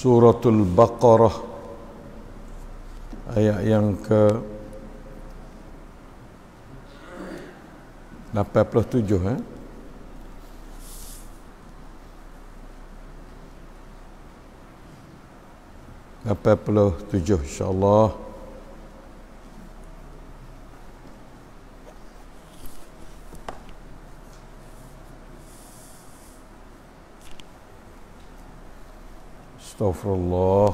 Suratul Baqarah ayat yang ke 87 87 insyaAllah. Astaghfirullah.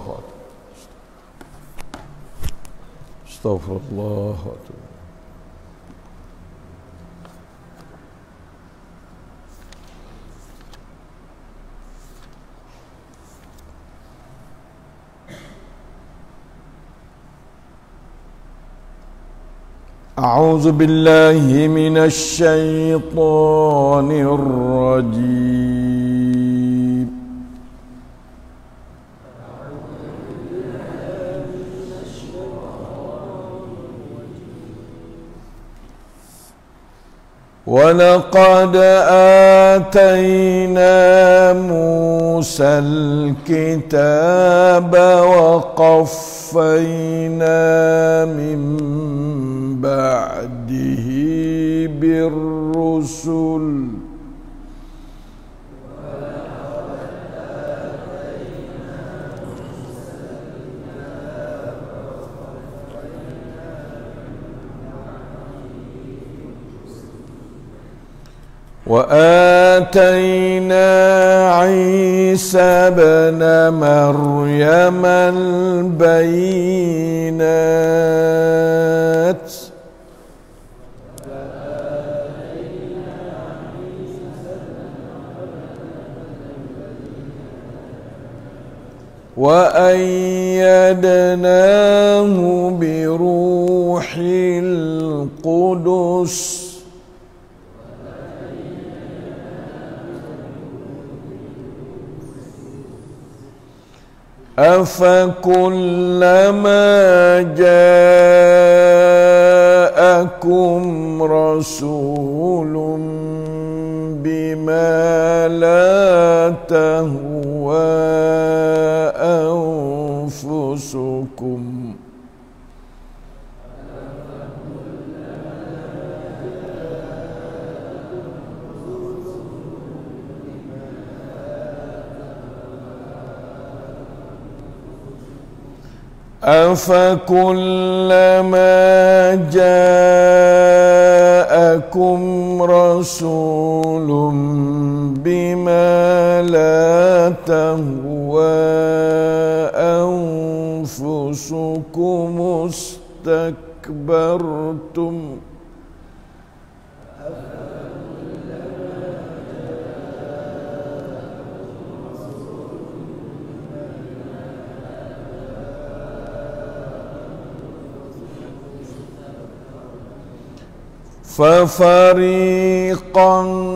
Astaghfirullah. أعوذ بالله من الشيطان الرجيم. ولقد آتينا موسى الكتاب وقفينا من بعده بالرسل وآتينا عيسى ابن مريم البينات وأيدناه بروح القدس أفكلما جاءكم رسول بما لا تهوى أنفسكم أفكلما جاءكم رسول بما لا تهوى أنفسكم استكبرتم ففريقا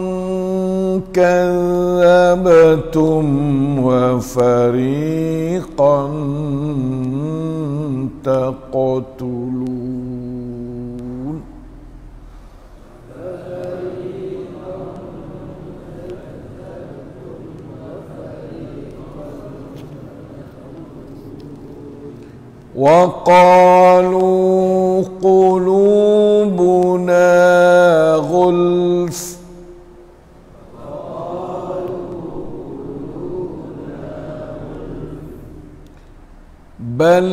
كذبتم وفريقا تقتلون وقالوا قلوبنا غلف بل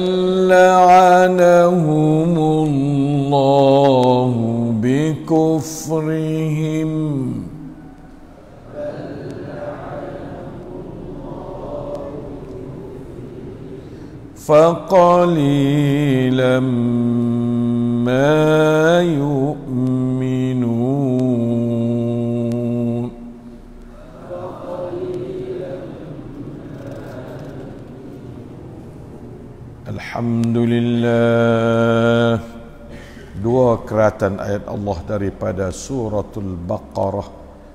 لعنهم الله بكفرهم فقليلا ما يؤمنون. Alhamdulillah. Dua keratan ayat Allah daripada suratul Baqarah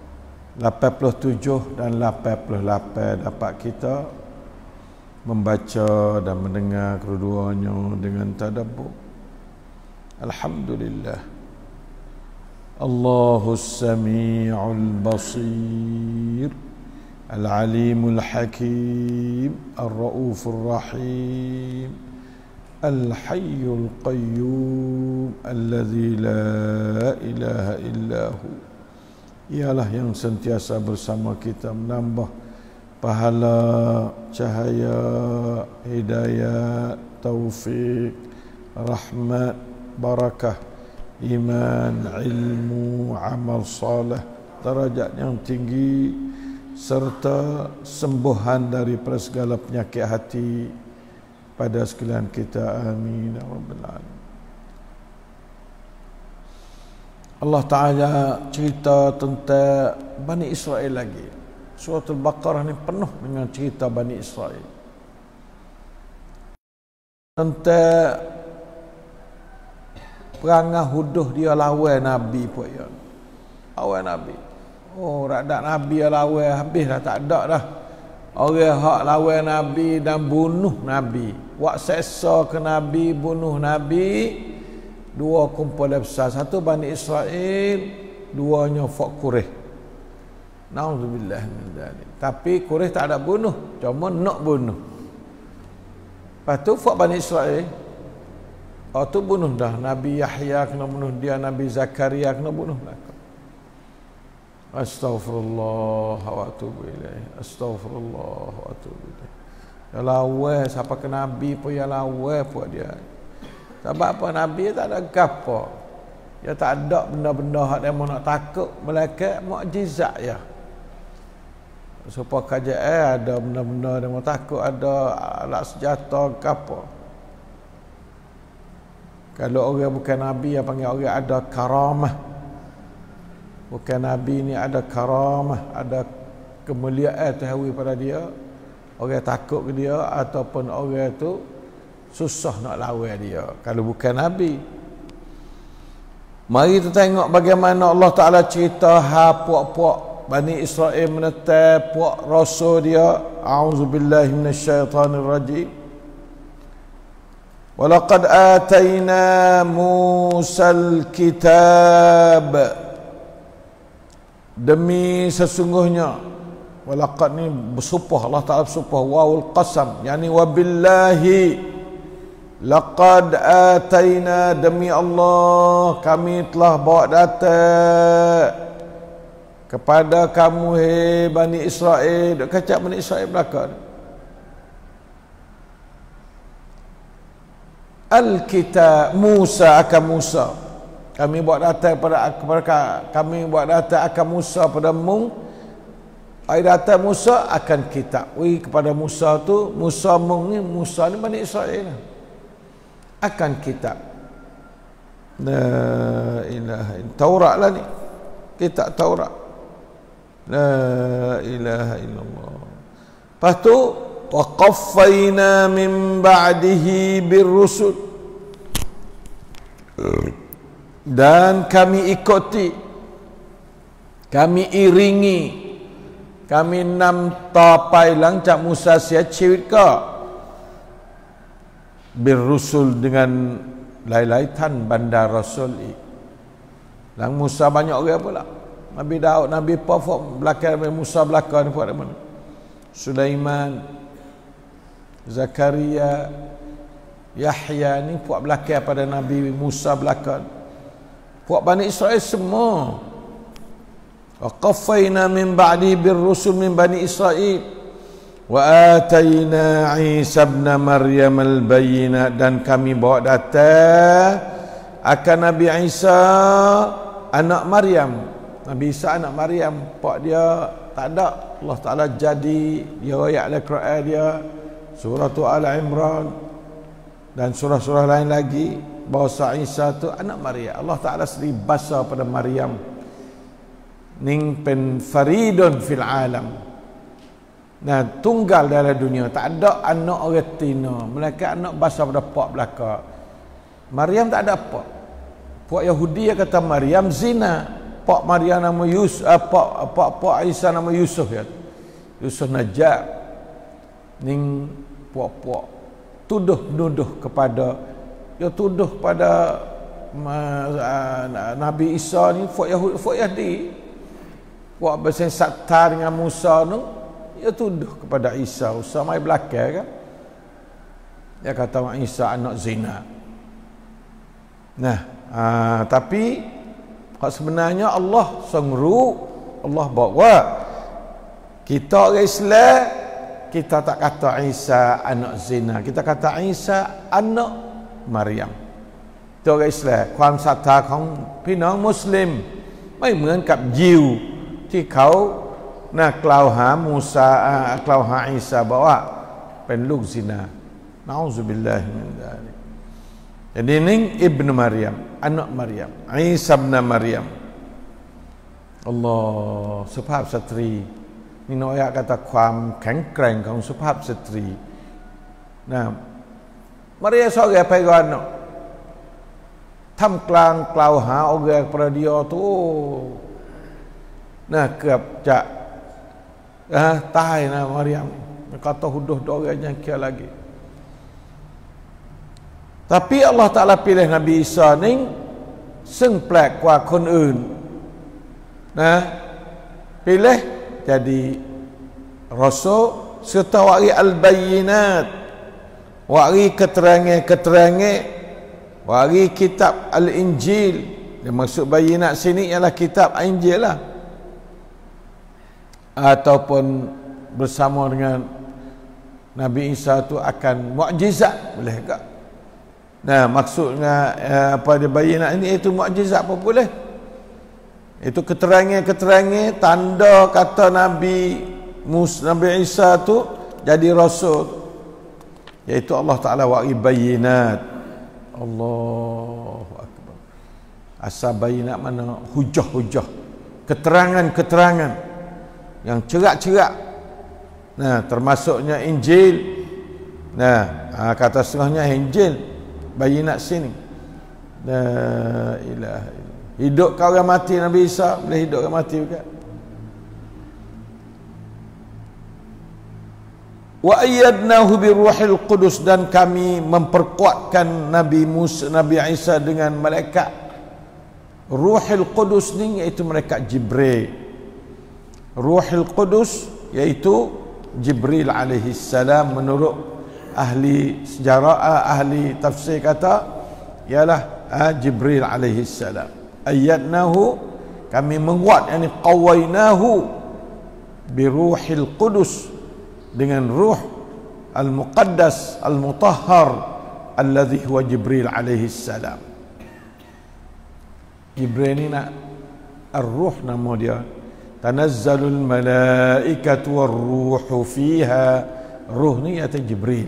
87 dan 88 dapat kita membaca dan mendengar kedua-duanya dengan tadabbur. Alhamdulillah. Allahus Sami'ul Basir Al-Alimul Hakim, Ar-Ra'ufur Rahim, Al-Hayyul Qayyum, Alladzi la ilaha illahu. Ialah yang sentiasa bersama kita menambah pahala, cahaya, hidayah, taufik, rahmat, barakah, iman, ilmu, amal saleh, darajat yang tinggi, serta sembuhan daripada segala penyakit hati pada sekalian kita. Amin ya rabbal alamin. Allah Ta'ala cerita tentang Bani Israel lagi. Surah Al-Baqarah ni penuh dengan cerita Bani Israel. Tentang perangai huduh dia lawan Nabi pun ya. Lawan Nabi. Oh, radak Nabi lawan habis dah, tak ada dah. Orang hak lawan Nabi dan bunuh Nabi. Buat seksa ke Nabi, bunuh Nabi. Dua kumpulan besar, satu Bani Israel, duanya Fak Quraisy. Nauzubillah min dzalik. Tapi Quraisy tak ada bunuh, cuma nak bunuh. Lepas tu Fak Bani Israel, tu bunuh dah. Nabi Yahya kena bunuh dia, Nabi Zakaria kena bunuh belakang. Astaghfirullah wa atubu ilaih. Astaghfirullah wa atubu ilaih. Ya lawan siapa ke Nabi pun ya lawan pun dia. Sebab apa? Nabi tak ada gapo. Dia tak ada benda-benda hak dia nak takut, malaikat mukjizat ya. Supaya kerajaan ada benda-benda dia mau takut, ada alat senjata gapo. Kalau orang bukan Nabi, yang panggil orang ada karamah. Bukan Nabi ni ada karamah, ada kemuliaan terhawi pada dia. Orang takut ke dia, ataupun orang tu susah nak lawan dia kalau bukan Nabi. Mari kita tengok bagaimana Allah Ta'ala cerita puak-puak Bani Israel menentang puak rasul dia. A'udzubillahi minasyaitanirrajim. Walaqad atayna Musal kitab. Demi sesungguhnya, walaqad ni bersumpah, Allah Ta'ala bersumpah, wawul qasam, yani wabillahi, laqad atayna, demi Allah kami telah bawa datang kepada kamu hai Bani Israel. Duk kacak Bani Israel belakang. Al-kitab, Musa akan Musa. Kami buat datang kepada kami buat datang akan Musa padamu. Ai datang Musa akan kitab. Kepada Musa tu, Musa ni Bani Israel akan kitab. La ilaha illallah. Taurat lah ni. Kitab Taurat. La ilaha illallah. Lepas tu wa qaffayna min ba'dihi birrusul. Dan kami ikuti, kami iringi, kami nam tapai langcak Musa sia ciwit ka birrusul dengan lain-laitan bandar rasul. Lang Musa banyak orang pula. Nabi Daud, Nabi Pafok belakang Nabi Musa belakang ni buat mana? Sulaiman, Zakaria, Yahya ni puak belakang pada Nabi Musa belakang. Puak Bani Israel semua. Wa qaffayna min ba'di birrusul min Bani Israel. Wa atayna Isa ibn Maryam al-bayyinat, dan kami bawa datang akan Nabi Isa anak Maryam. Nabi Isa anak Maryam, pak dia tak ada. Allah Ta'ala jadi dia ayat Al-Quran dia, surah Al-Imran dan surah-surah lain lagi, bahawa Isa tu anak Maryam. Allah Ta'ala sendiri basa pada Maryam ning pen faridun fil alam. Nah, tunggal dalam dunia, tak ada anak orang tina, mereka anak basa pada pak belaka. Maryam tak ada pak. Puak Yahudi yang kata Maryam zina. Pak Maryam nama Yusuf, pak Isa nama Yusuf ya. Yusuf Najjar. Ning puak-puak tuduh kepada, dia tuduh pada Nabi Isa ni puak Yahudi. Puak bersensakta dengan Musa tu, dia tuduh kepada Isa. Usah mai belakang kan. Dia kata Isa anak zina. Nah, tapi sebenarnya Allah sangru, Allah bawa kita orang Islam, kita tak kata Isa anak zina, kita kata Isa anak Maryam. Itu orang Islam. ความศรัทธาของพี่น้องมุสลิมไม่เหมือนกับยิวที่เขากล่าวหามูซากล่าวหาอีสาบอกว่าเป็นลูกซินานะอูซุบิลลาฮิมินซาลิก jadi ini ibnu Maryam, anak Maryam, Isa bin Maryam. Allah, สุภาพสตรีนี่น้อยกataความแข็งแกร่งของสุภาพสตรีนะMaria seorang apa kanท่ามกลางกล่าวหาorang kepada dia tuเกือบจะตายนะMaryam kata huduh orangnya kia lagi. Tapi Allah Ta'ala pilih Nabi Isa ni ซึ่งแปลกกว่าคนอื่นpilih jadi rasul serta wari al-bayyinat, wari keterangan-keterangan, wari kitab al-Injil. Yang maksud bayyinat sini ialah kitab Injil lah, ataupun bersama dengan Nabi Isa tu akan mukjizat, boleh tak? Maksudnya apa dia bayyinat ini itu mukjizat apa boleh? Itu keterangan-keterangan tanda kata Nabi Isa tu jadi rasul, iaitu Allah Ta'ala wari bayyinat. Allahu Akbar. Asal bayyinat mana? Hujah-hujah, keterangan-keterangan yang cerak-cerak. Termasuknya Injil. Kata setengahnya Injil, bayyinat sini. La ilaha illallah. Hidup kau orang mati Nabi Isa, boleh hidup orang mati juga. Wa ayyadnahu bi ruhil qudus, dan kami memperkuatkan Nabi Isa dengan malaikat Ruhil Qudus ni, iaitu malaikat Jibril. Ruhil Qudus iaitu Jibril alaihi salam, menurut ahli sejarah, ahli tafsir kata ialah Jibril alaihi salam. Ayyadnahu, kami menguat, yani qawainahu bi ruhil qudus, dengan ruh al-muqaddas al-mutahhar alladhi huwa Jibril alaihi salam. Jibril ni ar-ruh nama dia. Tanazzalul malaikatu war-ruhu fiha. Ruh ni kata Jibril.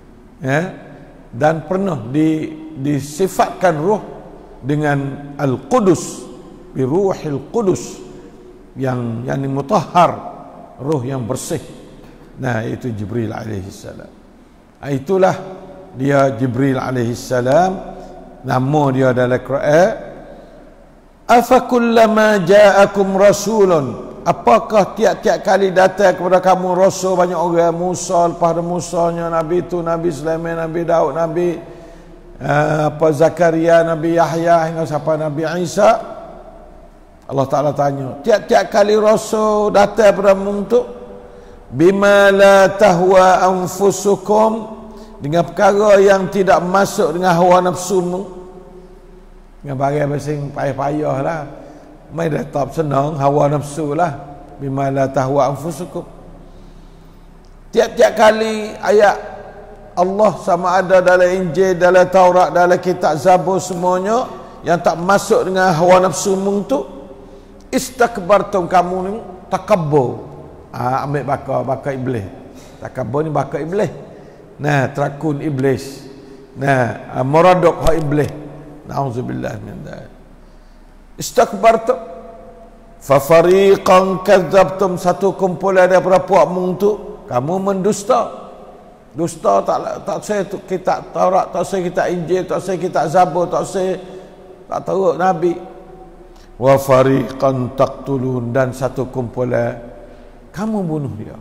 Dan pernah disifatkan ruh dengan al-Qudus, bi ruhil Qudus, yang mutahhar, ruh yang bersih. Itu Jibril alaihi salam. Itulah dia Jibril alaihi salam, nama dia dalam Quran. Afa kullama ja'akum rasulun, apakah tiap-tiap kali datang kepada kamu rasul, banyak orang, Musa, lepas Musanya Nabi itu, Nabi Sulaiman, Nabi Daud, Nabi Zakaria, Nabi Yahya, hingga sampai Nabi Isa. Allah Ta'ala tanya, tiap-tiap kali rasul datang kepada kamu, bima la tahwa anfusukum, dengan perkara yang tidak masuk dengan hawa nafsumu, dengan barang basing payah-payah lah, mai dah tak senang hawa nafsu lah. Bima la tahwa anfusukum, tiap-tiap kali ayat Allah sama ada dalam Injil, dalam Taurat, dalam kitab Zabur, semuanya yang tak masuk dengan hawa nafsumu tu, istakbartum, kamu ni takabbur. Ambil bakar iblis. Takabbur ni bakar iblis. Terakun iblis. Merodok hak iblis. Na'udzubillah min dzalik. Istakbartum fa fariqan kadzabtum, satu kumpulan daripada puakmu tu kamu mendusta. Dusta tak saya kitab Taurat, tak saya kitab Injil, tak saya kitab Zabur, tak saya tak tahu Nabi. Wa fariqan taqtulun, dan satu kumpulan kamu bunuh dia.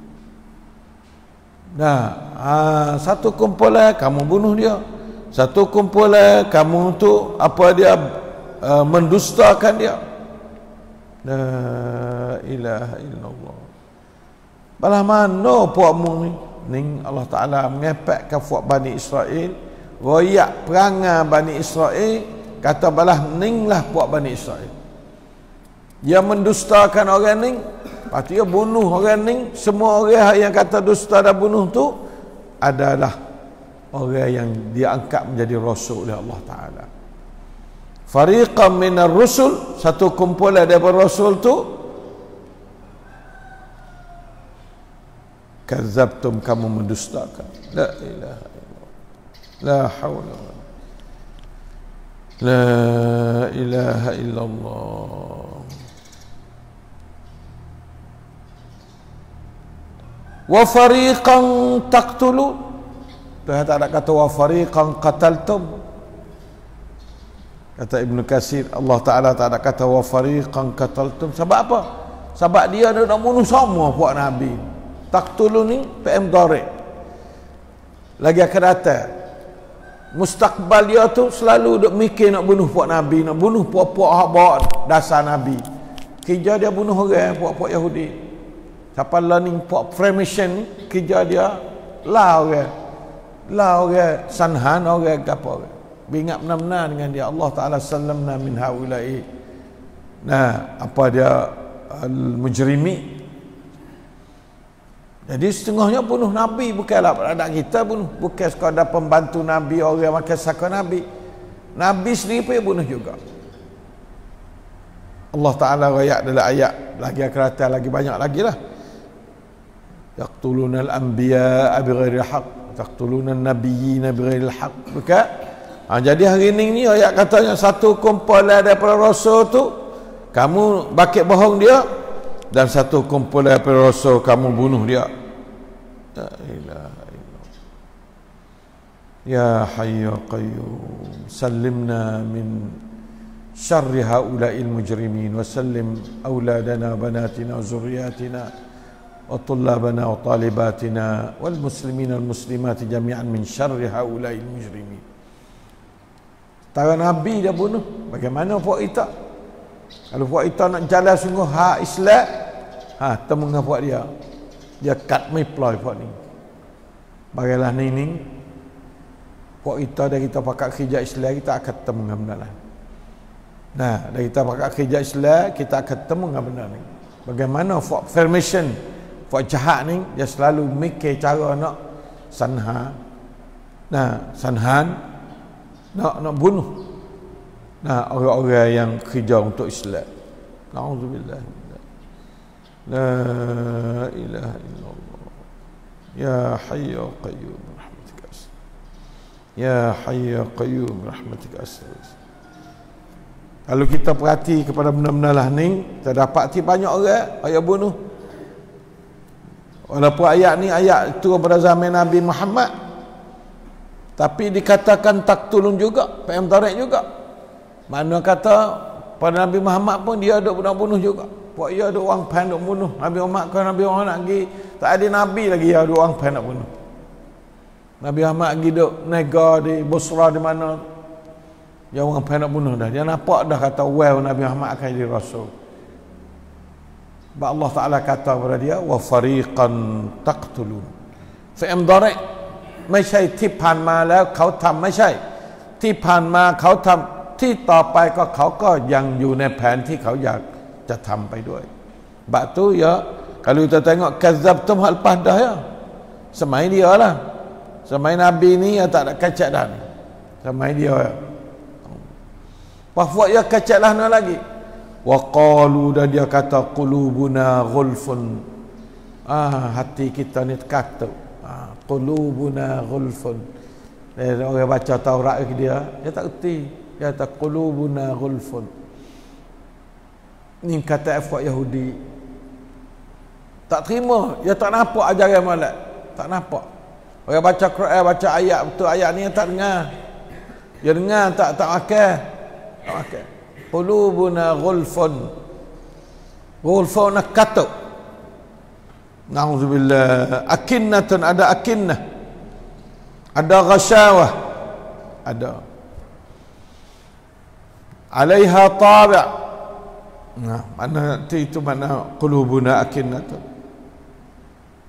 Satu kumpulan kamu bunuh dia, satu kumpulan kamu tu mendustakan dia. La ilaha illallah. Balah mana puakmu ni? Ning Allah Ta'ala mengepek ke puak Bani Israel, royak perangai Bani Israel, kata balah ning lah puak Bani Israel. Dia mendustakan orang ning, lepas tu dia bunuh orang ning. Semua orang yang kata dusta dan bunuh tu adalah orang yang diangkat menjadi rasul oleh Allah Ta'ala. Fariqan minar rusul, satu kumpulan daripada rasul tu, kadzabtum, kamu mendustakan. La ilaha illallah, la haula la ilaha illallah. Wa fariqan taqtulun, Tuhan tak ada kata wa fariqan qataltum. Kata Ibn Katsir, Allah Ta'ala tak ada kata wa fariqan qataltum. Sebab apa? Sebab dia nak bunuh semua puak Nabi. Taqtulun ni PM Dorek lagi akan datang. Mustaqbal dia tu selalu duk mikir nak bunuh puak Nabi, nak bunuh puak-puak hak bawa dasar Nabi. Kerja dia bunuh orang, puak-puak Yahudi. Siapa learning puak Freemason, kerja dia lah orang sanhan, orang apa orang. Ingat benar-benar dengan dia. Allah Ta'ala sallamna min haulai. Nah, apa dia al-mujrimi. Jadi setengahnya bunuh Nabi, bukanlah anak kita bunuh, bukan sekadar pembantu Nabi, orang makan saka Nabi. Nabi sendiri pun bunuh juga. Allah Ta'ala rayak dalam ayat lagi akan datang lagi banyak lagi lah. Yaqtuluna al-anbiya bighairi haqq, taqtuluna an-nabiyina bighairi haqq. Bukan? Jadi hari ni ayat katanya satu kumpulan daripada rasul tu kamu bakit bohong dia, dan satu kumpulan daripada rasul kamu bunuh dia. La ilaha illallah. Ya hayy ya qayyum, sallimna min syarri haula'il mujrimin, wa sallim auladana banatina wa zurriyatina wa tullabana wa talibatina wal muslimina wal muslimati jami'an min syarri haula'il mujrimin. Tara Nabi dia bunuh. Bagaimana puak kita? Kalau puak kita nak jalan sungguh hak Islam, temu dengan puak dia. Dia cut me ploy puak ni. Bagaimana ni puak kita dah kita pakai kerja Islam, kita akan temu dengan benar lah. Nah, dah kita pakai kerja Islam, kita akan temu dengan benar ni. Bagaimana puak formation, puak jahat ni, dia selalu mikir cara nak sanhan. Nah, sanhan nak bunuh orang-orang yang kerja untuk Islam. Na'udzubillah. La ilaha illallah. Ya hayy ya qayyum rahmatika as'al. Ya hayy ya qayyum rahmatika as'al. Kalau kita perhati kepada benda-benda lah ni, kita dapati banyak orang ayat bunuh. Walaupun ayat ni ayat turun pada zaman Nabi Muhammad, tapi dikatakan taktulun juga, PM Tarik juga. Mana kata pada Nabi Muhammad pun dia ada bunuh juga. Puak dia ada orang pan nak bunuh. Nabi Muhammad kan Nabi Muhammad nak pergi, tak ada Nabi lagi dia ada orang pan nak bunuh. Nabi Muhammad pergi duk nega di Busra di mana, dia orang pan nak bunuh dah. Dia nampak dah kata well Nabi Muhammad akan jadi rasul. Sebab Allah Ta'ala kata kepada dia, wa fariqan taqtulun. PM Tarik ไม่ใช่ที่ผ่านมาแล้วเขาทำไม่ใช่ที่ผ่านมาเขาทำที่ต่อไปก็เขาก็ยังอยู่ในแผนที่เขาอยากจะทำไปด้วย Sebab tu ya, kalau kita tengok kadzabtum hal dah ya, semai dia lah, semai Nabi ni ya tak ada kacak dah ni, semai dia ya. Bahwa ya kacak lah no lagi. Wa qalu, dan dia kata qulubuna ghulfun, hati kita ni terkatuk. Qulubuna ghulfun. Orang baca Taurat ke dia tak erti. Dia kata qulubuna ghulfun. Ni kata F Yahudi. Tak terima, dia tak nampak ajaran molek. Tak nampak. Orang baca Quran, baca ayat betul, ayat ni tak dengar. Dia dengar tak makan. Tak makan. Qulubuna ghulfun. Ghulfun nak katuk. Na'udzubillah. Akinnatun, ada akinnah, ada ghashawah, ada alaiha tabi'. Nah, mana itu mana qulubuna akinnatun.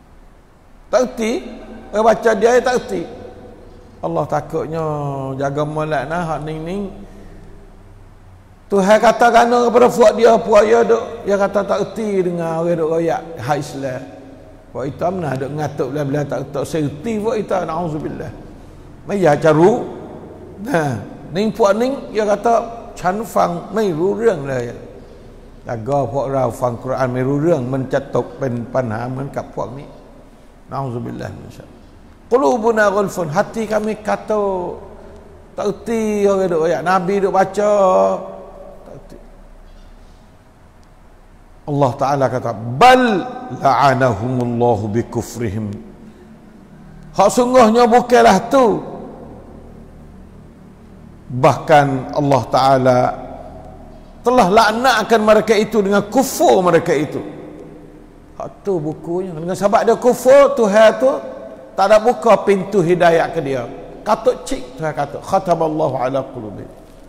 Tak erti. Baca dia tak erti. Allah takutnya jaga molek nah hak ning-ning. Tuhan kata kana kepada puak dia duk. Dia kata tak erti dengan orang duk royak hak Islam. Puak hitam nah duk ngatuk bila-bila tak serti puak hitam, naudzubillah. Mai ya caru. Nah, ning puak ning dia kataฉันฟังไม่รู้เรื่องเลยแต่ก็พวกเราฟังกุรอานไม่รู้เรื่องมันจะตกเป็นปัญหาเหมือนกับพวกนี้นะอูซุบิลลาฮิมินชัยกุลูบุนากุลฟุน hati kami kata tak erti orang duk ayat Nabi duk baca tak erti. Allah Ta'ala kata bal la'anahumullahu bikufrihim, hak sungguhnya bukanlah tu, bahkan Allah Ta'ala telah laknatkan mereka itu dengan kufur mereka itu. Hak tu bukunya. Dengan sebab dia kufur, Tuhan tu tak ada buka pintu hidayah ke dia. Katuk cik Tuhan kata khatamallahu ala qulubi.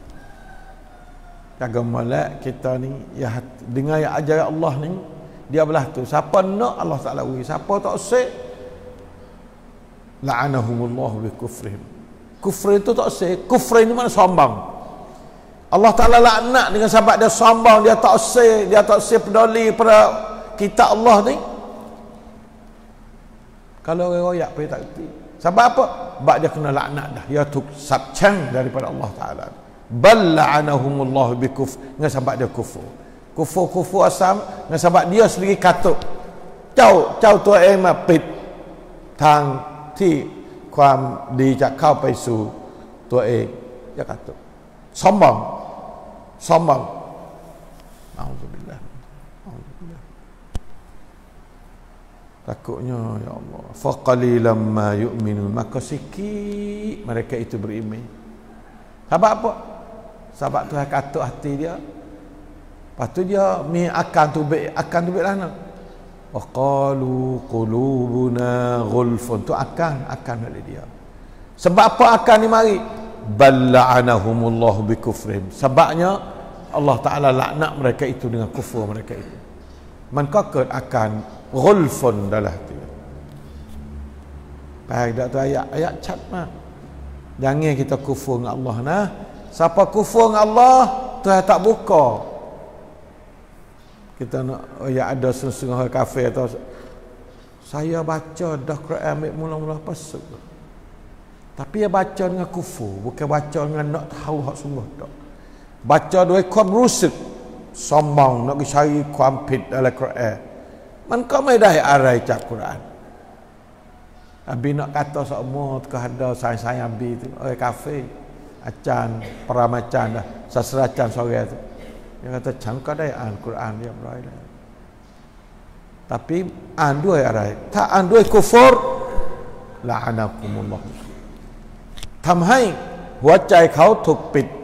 Jaga molek kita ni ya, dengan yang ajar Allah ni dia belah tu. Siapa nak Allah Ta'ala beri, siapa tak usik la'anahumullahu bikufrihim. Kufur itu tak usik. Kufur ini mana sombong. Allah Ta'ala laknat dengan sebab dia sombong, dia tak usik peduli pada kitab Allah ni. Kalau orang royak pun tak erti. Sebab apa? Sebab dia kena laknat dah. Dia tu sabcang daripada Allah Ta'ala. Bal la'anahumullahu bikufr, dengan sebab dia kufur. Kufur asam dengan sebab dia sendiri katuk. Chauตัวเองมาปิดทางที่ความดีจะเข้าไปสู่ตัวเองอย่ากระตุกสมบังอัลลอฮฺบิลลาห์takutnya ya Allah faqalilam ma yu'minun, maka sikit mereka itu beriman. Sebab apa? Sebab Tuhan katuk hati dia. Lepas tu dia akan tubik lah. Wa qalu qulubuna ghulfun, tu akan oleh dia. Sebab apa akan ni mari? Bal la'anahumullahu bikufrihim, sebabnya Allah Ta'ala laknat mereka itu dengan kufur mereka itu. Man kakut akan ghulfun dalam hati. Baik dak tu ayat cat mah. Jangan kita kufur dengan Allah nah. Siapa kufur dengan Allah, Tuhan tak buka. Kita nak ada setengah kafe atau saya baca dah Quran ambil mula-mula pasal. Tapi dia baca dengan kufur, bukan baca dengan nak tahu hak sungguh tak. Bacaด้วยความรู้สึกsombong, nak cari ความผิดdalam Quran. Man kauไม่ได้อะไรจากกุรอาน Abi nak kata semua tu ada sayang Abi tu, kafe, acan, peramacan dah, sasracan sore tu. Dia kata chẳng cóได้อ่านกุรอานเรียบร้อยแล้ว tapi อ่านด้วยอะไร ถ้าอ่านด้วยกุฟรละอานะกุมุลลอฮ์ทำให้หัวใจเขาถูกปิด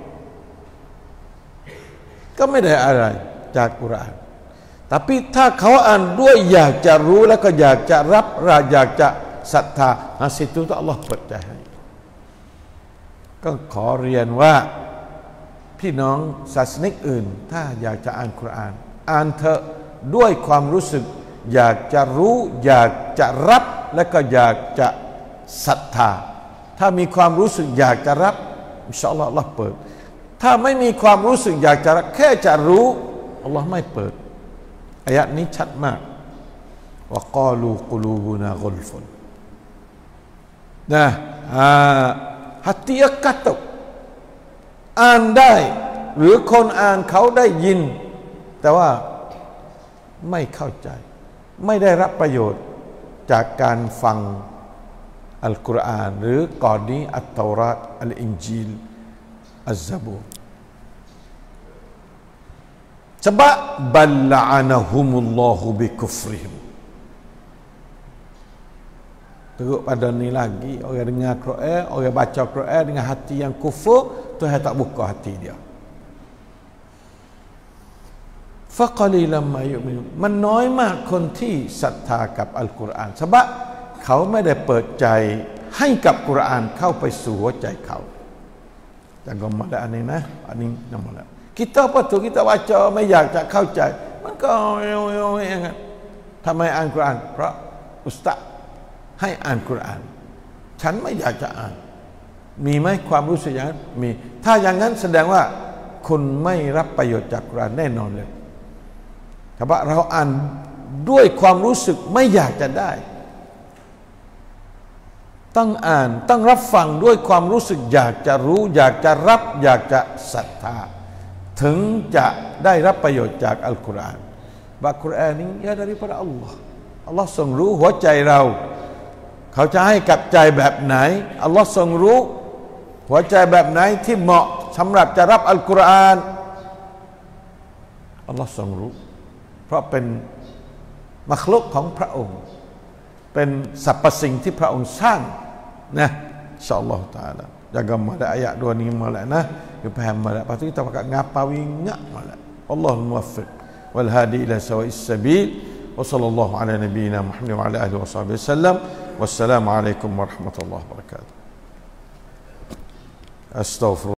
ก็ไม่ได้อะไรจากกุรอาน tapi ถ้าเขาอ่านด้วยอยากจะรู้แล้วก็อยากจะรับอยากจะศรัทธาสิitu tu Allah เปิดใจให้ก็ขอเรียนว่าพี่น้องศาสนิกอื่นถ้าอยากจะอ่านกุรอานอ่านเถอะด้วยความรู้สึกอยากจะรู้อยากจะรับและก็อยากจะศรัทธาถ้ามีความรู้สึกอยากจะรับอินชาอัลลอฮ์อัลลอฮ์เปิดถ้าไม่มีความรู้สึกอยากจะรับแค่จะรู้อัลลอฮ์ไม่เปิดอายะนี้ชัดมากวะกาลูกุลูบุนากุลฟุนนะhati dia katuk อ่านได้หรือคนอ่านเขาได้ยินแต่ว่าไม่เข้าใจไม่ได้รับประโยชน์จากการฟังอัลกุรอานหรือก่อนนี้อัตตอราตอัลอินจีลอัซซะบูร sebab bal la'anahumullahu bikufrihim. Teruk pada ni lagi orang dengar Quran, orang baca Quran dengan hati yang kufur, Tuhan tak buka hati dia. Faqalilam ma yu'minun,มันน้อยมากคนที่ศรัทธากับอัลกุรอาน sebab เขาไม่ได้เปิดใจให้กับกุรอานเข้าไปสู่หัวใจเขา Jangan malah ni nah, ini nama. Kita apa tu kita baca ไม่อยากจะเข้าใจ มันก็ทำไมอ่านกุรอานเพราะอุสตัดให้อ่านกุรอานฉันไม่อยากจะอ่านมีไหมความรู้สึกอย่างนั้นมีถ้าอย่างนั้นแสดงว่าคุณไม่รับประโยชน์จากกุรอานแน่นอนเลยแต่ว่าเราอ่านด้วยความรู้สึกไม่อยากจะได้ต้องอ่านต้องรับฟังด้วยความรู้สึกอยากจะรู้อยากจะรับอยากจะศรัทธาถึงจะได้รับประโยชน์จากอัลกุรอานว่ากุรอานนี้ya daripada Allah Allahทรงรู้หัวใจเราเขาจะให้กับใจแบบไหนอัลลอฮ์ทรงรู้หัวใจแบบไหนที่เหมาะสำหรับจะรับอัลกุรอานอัลลอฮ์ทรงรู้เพราะเป็นมัคลุกของพระองค์เป็นสรรพสิ่งที่พระองค์สร้างนะอินsyาAllah taala jaga malah ayat 2 ni malah nah you faham malah lepas tu kita pakai ngapawi ngak malah Allahul muwaffiq wal hadi ila sawa'is sabil wa sallallahu ala nabiyyina Muhammad wa ala alihi wasallam wassalamu alaikum warahmatullahi wabarakatuh astaghfirullah